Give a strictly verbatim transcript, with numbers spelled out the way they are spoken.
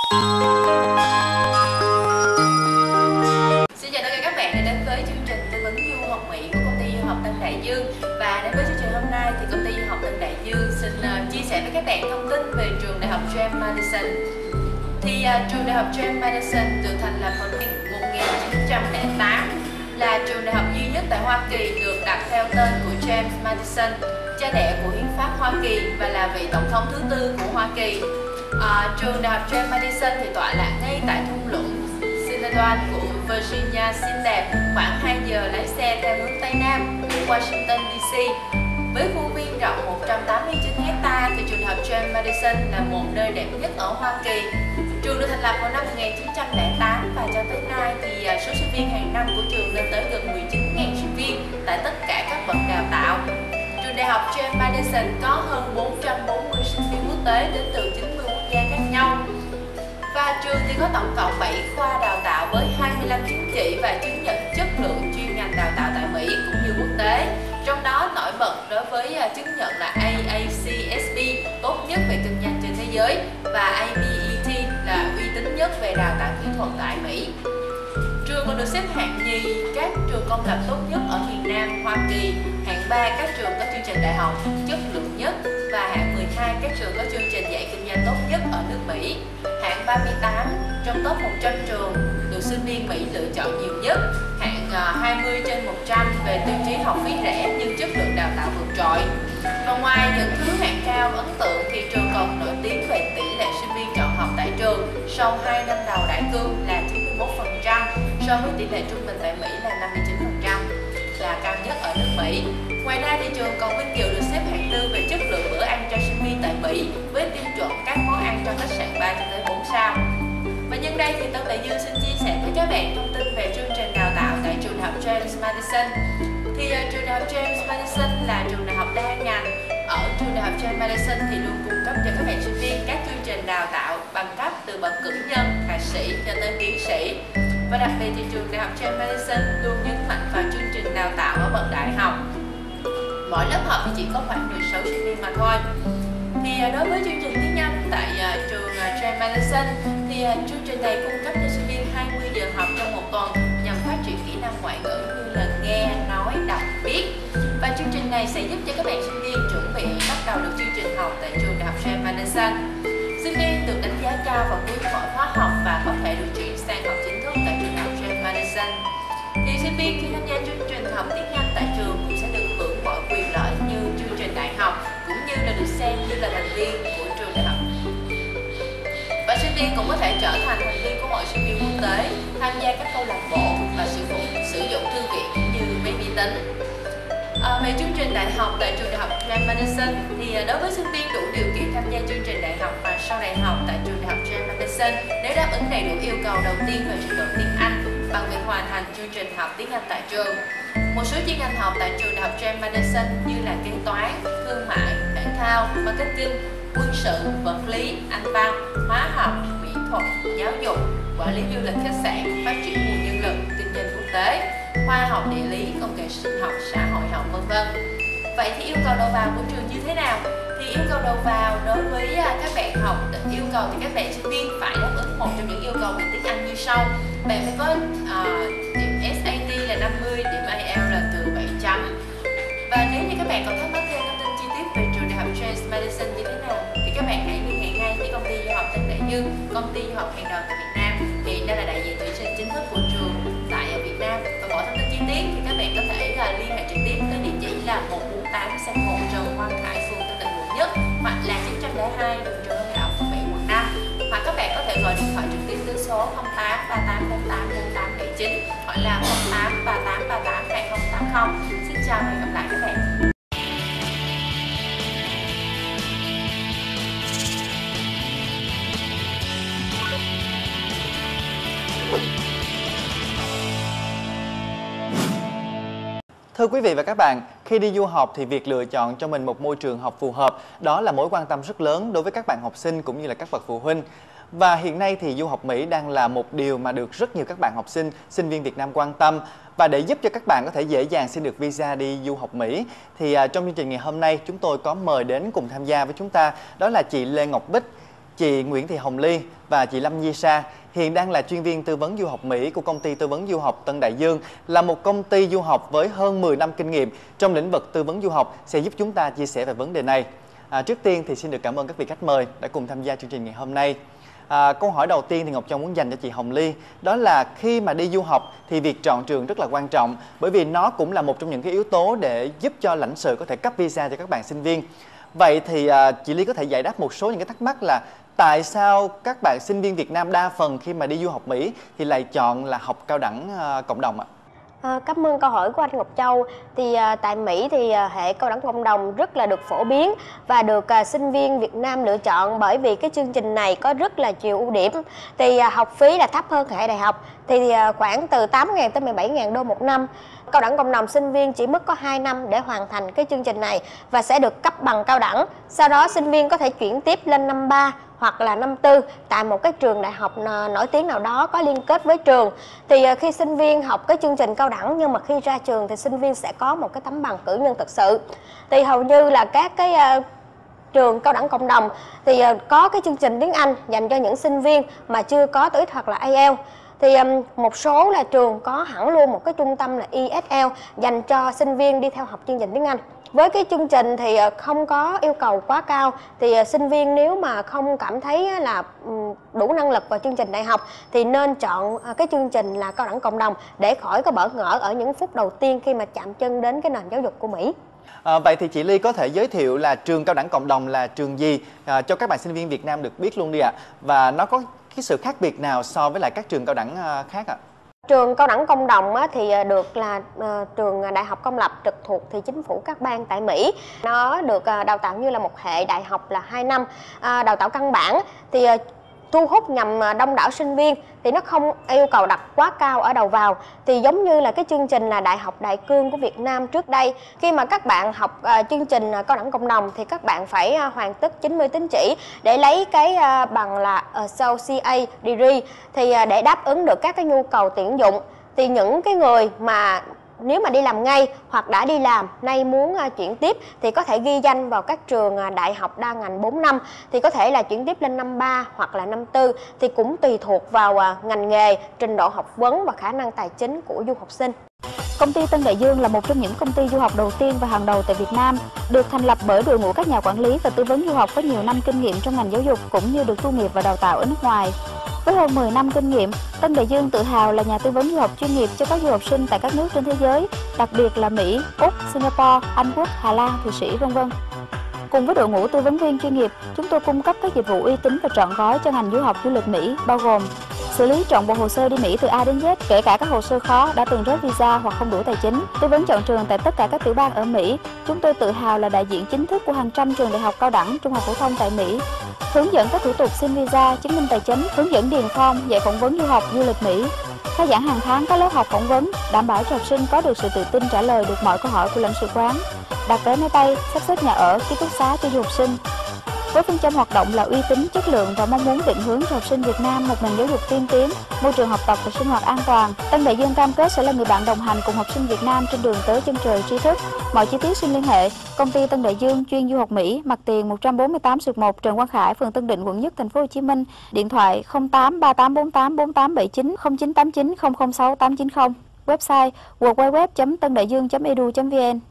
Xin chào tất cả các bạn đã đến với chương trình tư vấn du học Mỹ của công ty du học Tân Đại Dương. Và đến với chương trình hôm nay thì công ty du học Tân Đại Dương xin uh, chia sẻ với các bạn thông tin về trường đại học James Madison. Thì uh, trường đại học James Madison được thành lập vào năm một nghìn chín trăm lẻ tám, là trường đại học duy nhất tại Hoa Kỳ được đặt theo tên của James Madison, cha đẻ của hiến pháp Hoa Kỳ và là vị tổng thống thứ tư của Hoa Kỳ. À, trường đại học James Madison thì tọa lạc ngay tại thung lũng Shenandoah của Virginia xinh đẹp, khoảng hai giờ lái xe theo hướng Tây Nam của Washington đê xê. Với khuôn viên rộng một trăm tám mươi chín héc ta thì trường đại học James Madison là một nơi đẹp nhất ở Hoa Kỳ. Trường được thành lập vào năm một nghìn chín trăm lẻ tám và cho tới nay thì số sinh viên hàng năm của trường lên tới gần mười chín nghìn sinh viên tại tất cả các bậc đào tạo. Trường đại học James Madison có hơn bốn trăm bốn mươi sinh viên quốc tế đến từ chín mươi quốc gia khác nhau. Và trường thì có tổng cộng bảy khoa đào tạo với hai mươi lăm chứng chỉ và chứng nhận chất lượng chuyên ngành đào tạo tại Mỹ cũng như quốc tế. Trong đó nổi bật đối với chứng nhận là A A C S B, tốt nhất về kinh doanh trên thế giới, và A B E T là uy tín nhất về đào tạo kỹ thuật tại Mỹ. Trường còn được xếp hạng nhì các trường công lập tốt nhất ở miền Nam Hoa Kỳ, hạng ba các trường có chương trình đại học chất lượng nhất, và hạng mười hai các trường có chương trình dạy kinh doanh tốt nhất ở nước Mỹ. Hạng ba mươi tám trong top một trăm trường được sinh viên Mỹ lựa chọn nhiều nhất. Hạng hai mươi trên một trăm về tiêu chí học phí rẻ nhưng chất lượng đào tạo vượt trội. Và ngoài những thứ hạng cao ấn tượng thì trường còn nổi tiếng về tỷ lệ sinh viên chọn học tại trường sau hai năm đầu đại cương là chín mươi mốt phần trăm, so với tỷ lệ trung bình tại Mỹ là năm mươi chín phần trăm, là cao nhất ở nước Mỹ. Ngoài ra thì trường còn vinh dự được xếp hạng tư về chất lượng bữa ăn cho sinh viên tại Mỹ với tiêu chuẩn các món ăn trong khách sạn ba cho tới bốn sao. Và nhân đây thì Tân Đại Dương xin chia sẻ với các bạn thông tin về chương trình đào tạo tại trường đại học James Madison. Thì uh, trường đại học James Madison là trường đại học đa ngành. Ở trường đại học James Madison thì luôn cung cấp cho các bạn sinh viên các chương trình đào tạo bằng cấp từ bậc cử nhân, thạc sĩ cho tới tiến sĩ. Và đặc biệt thì trường đại học James Madison luôn nhấn mạnh vào chương trình đào tạo ở bậc đại học. Mỗi lớp học thì chỉ có khoảng mười sáu sinh viên mà thôi. Thì đối với chương trình tiếng Anh tại uh, trường uh, James Madison thì uh, chương trình này cung cấp cho sinh viên hai mươi giờ học trong một tuần nhằm phát triển kỹ năng ngoại ngữ như là nghe, nói, đọc, viết. Và chương trình này sẽ giúp cho các bạn sinh viên chuẩn bị bắt đầu được chương trình học tại trường đại học James Madison. Sinh viên được đánh giá cao vào cuối mỗi khóa học và có thể được chuyển sang học chính thức tại trường đại học James Madison. Thì sinh viên khi tham gia chương trình học tiếng Anh tại trường cũng sẽ được hưởng mọi quyền lợi như chương trình đại học, cũng như là được xem như là thành viên của trường đại học. Và sinh viên cũng có thể trở thành thành viên của hội sinh viên quốc tế, tham gia các câu lạc bộ và sử dụng sử dụng thư viện cũng như máy vi tính. À, về chương trình đại học tại trường đại học James Madison thì đối với sinh viên đủ điều kiện tham gia chương trình đại học và sau đại học tại trường đại học James Madison, nếu đáp ứng đầy đủ yêu cầu đầu tiên về trình độ tiếng Anh bằng việc hoàn thành chương trình học tiếng Anh tại trường. Một số chuyên ngành học tại trường đại học James Madison như là kế toán, thương mại, thể thao, marketing, quân sự, vật lý, Anh văn, hóa học, mỹ thuật, giáo dục, quản lý du lịch khách sạn, phát triển nguồn nhân lực, kinh doanh quốc tế, khoa học địa lý, công nghệ sinh học, xã hội học, vân vân. Vậy thì yêu cầu đầu vào của trường như thế nào? Thì yêu cầu đầu vào đối với các bạn học yêu cầu thì các bạn sinh viên phải đáp ứng một trong những yêu cầu về tiếng Anh như sau. Bạn phải có uh, điểm S A T là năm mươi, điểm I E L T S là từ bảy chấm. Và nếu như các bạn còn thắc mắc thêm thông tin chi tiết về trường đại học James Madison như thế nào thì các bạn hãy liên hệ ngay với công ty du học Tân Đại Dương, công ty du học hàng đầu tại Việt Nam. Hiện đây là đại diện tuyển sinh chính thức của trường tại Việt Nam. Và mọi thông tin chi tiết thì các bạn có thể là liên hệ trực tiếp tới địa chỉ là một bốn tám xăng một Trần Quang Khải, phường Tân Định, quận Nhất, hoặc là chín trăm lẻ hai đường Trần Hưng Đạo, phường bảy, quận năm. Hoặc các bạn có thể gọi điện thoại trực tiếp tới số không tám ba tám bốn tám bốn tám bảy chín hoặc là không tám ba tám ba tám hai không tám không. Xin chào và hẹn gặp lại các bạn. Thưa quý vị và các bạn, khi đi du học thì việc lựa chọn cho mình một môi trường học phù hợp đó là mối quan tâm rất lớn đối với các bạn học sinh cũng như là các bậc phụ huynh. Và hiện nay thì du học Mỹ đang là một điều mà được rất nhiều các bạn học sinh, sinh viên Việt Nam quan tâm. Và để giúp cho các bạn có thể dễ dàng xin được visa đi du học Mỹ thì uh, trong chương trình ngày hôm nay chúng tôi có mời đến cùng tham gia với chúng ta đó là chị Lê Ngọc Bích. chị Nguyễn Thị Hồng Ly và chị Lâm Nhi Sa hiện đang là chuyên viên tư vấn du học Mỹ của công ty tư vấn du học Tân Đại Dương, là một công ty du học với hơn mười năm kinh nghiệm trong lĩnh vực tư vấn du học, sẽ giúp chúng ta chia sẻ về vấn đề này. À, trước tiên thì xin được cảm ơn các vị khách mời đã cùng tham gia chương trình ngày hôm nay. À, câu hỏi đầu tiên thì Ngọc Châu muốn dành cho chị Hồng Ly, đó là khi mà đi du học thì việc chọn trường rất là quan trọng, bởi vì nó cũng là một trong những cái yếu tố để giúp cho lãnh sự có thể cấp visa cho các bạn sinh viên. Vậy thì à, chị Ly có thể giải đáp một số những cái thắc mắc là tại sao các bạn sinh viên Việt Nam đa phần khi mà đi du học Mỹ thì lại chọn là học cao đẳng à, cộng đồng ạ? À, cảm ơn câu hỏi của anh Ngọc Châu. Thì à, tại Mỹ thì à, hệ cao đẳng cộng đồng rất là được phổ biến và được à, sinh viên Việt Nam lựa chọn, bởi vì cái chương trình này có rất là nhiều ưu điểm. Thì à, học phí là thấp hơn hệ đại học, thì à, khoảng từ tám nghìn tới mười bảy nghìn đô một năm. Cao đẳng cộng đồng sinh viên chỉ mất có hai năm để hoàn thành cái chương trình này và sẽ được cấp bằng cao đẳng. Sau đó sinh viên có thể chuyển tiếp lên năm ba hoặc là năm tư tại một cái trường đại học nổi tiếng nào đó có liên kết với trường. Thì khi sinh viên học cái chương trình cao đẳng, nhưng mà khi ra trường thì sinh viên sẽ có một cái tấm bằng cử nhân thực sự. Thì hầu như là các cái uh, trường cao đẳng cộng đồng thì uh, có cái chương trình tiếng Anh dành cho những sinh viên mà chưa có TOEIC hoặc là ai eo. Thì um, một số là trường có hẳn luôn một cái trung tâm là i ét lờ dành cho sinh viên đi theo học chương trình tiếng Anh. Với cái chương trình thì không có yêu cầu quá cao, thì sinh viên nếu mà không cảm thấy là đủ năng lực vào chương trình đại học thì nên chọn cái chương trình là cao đẳng cộng đồng để khỏi có bỡ ngỡ ở những phút đầu tiên khi mà chạm chân đến cái nền giáo dục của Mỹ. À, vậy thì chị Ly có thể giới thiệu là trường cao đẳng cộng đồng là trường gì à, cho các bạn sinh viên Việt Nam được biết luôn đi ạ? Và nó có cái sự khác biệt nào so với lại các trường cao đẳng khác ạ? Trường cao đẳng cộng đồng thì được là trường đại học công lập trực thuộc thì chính phủ các bang tại Mỹ. Nó được đào tạo như là một hệ đại học là hai năm, đào tạo căn bản thì thu hút nhằm đông đảo sinh viên, thì nó không yêu cầu đặt quá cao ở đầu vào. Thì giống như là cái chương trình là Đại học Đại cương của Việt Nam trước đây, khi mà các bạn học uh, chương trình cao đẳng cộng đồng thì các bạn phải uh, hoàn tất chín mươi tín chỉ để lấy cái uh, bằng là Associate Degree, thì uh, để đáp ứng được các cái nhu cầu tuyển dụng. Thì những cái người mà nếu mà đi làm ngay hoặc đã đi làm nay muốn uh, chuyển tiếp thì có thể ghi danh vào các trường uh, đại học đa ngành bốn năm, thì có thể là chuyển tiếp lên năm ba hoặc là năm tư, thì cũng tùy thuộc vào uh, ngành nghề, trình độ học vấn và khả năng tài chính của du học sinh. Công ty Tân Đại Dương là một trong những công ty du học đầu tiên và hàng đầu tại Việt Nam, được thành lập bởi đội ngũ các nhà quản lý và tư vấn du học có nhiều năm kinh nghiệm trong ngành giáo dục cũng như được tu nghiệp và đào tạo ở nước ngoài. Với hơn mười năm kinh nghiệm, Tân Đại Dương tự hào là nhà tư vấn du học chuyên nghiệp cho các du học sinh tại các nước trên thế giới, đặc biệt là Mỹ, Úc, Singapore, Anh Quốc, Hà Lan, Thụy Sĩ, vân vân. Cùng với đội ngũ tư vấn viên chuyên nghiệp, chúng tôi cung cấp các dịch vụ uy tín và trọn gói cho ngành du học du lịch Mỹ, bao gồm xử lý trọn bộ hồ sơ đi Mỹ từ A đến Z, kể cả các hồ sơ khó đã từng rớt visa hoặc không đủ tài chính, tư vấn chọn trường tại tất cả các tiểu bang ở Mỹ. Chúng tôi tự hào là đại diện chính thức của hàng trăm trường đại học cao đẳng, trung học phổ thông tại Mỹ, hướng dẫn các thủ tục xin visa, chứng minh tài chính, hướng dẫn điền form, dạy phỏng vấn du học du lịch Mỹ, khai giảng hàng tháng các lớp học phỏng vấn, đảm bảo cho học sinh có được sự tự tin trả lời được mọi câu hỏi của lãnh sự quán, đặt vé máy bay, sắp xếp nhà ở, ký túc xá cho du học sinh. Với phương châm hoạt động là uy tín, chất lượng và mong muốn định hướng cho học sinh Việt Nam một nền giáo dục tiên tiến, môi trường học tập và sinh hoạt an toàn, Tân Đại Dương cam kết sẽ là người bạn đồng hành cùng học sinh Việt Nam trên đường tới chân trời tri thức. Mọi chi tiết xin liên hệ công ty Tân Đại Dương chuyên du học Mỹ, mặt tiền một trăm bốn mươi tám xuyệt một Trần Quang Khải, phường Tân Định, quận Nhất, thành phố Hồ Chí Minh. Điện thoại không tám ba tám bốn tám bốn tám bảy chín, không chín tám chín không không sáu tám chín không. Website w w w chấm tân đại dương chấm e d u chấm v n.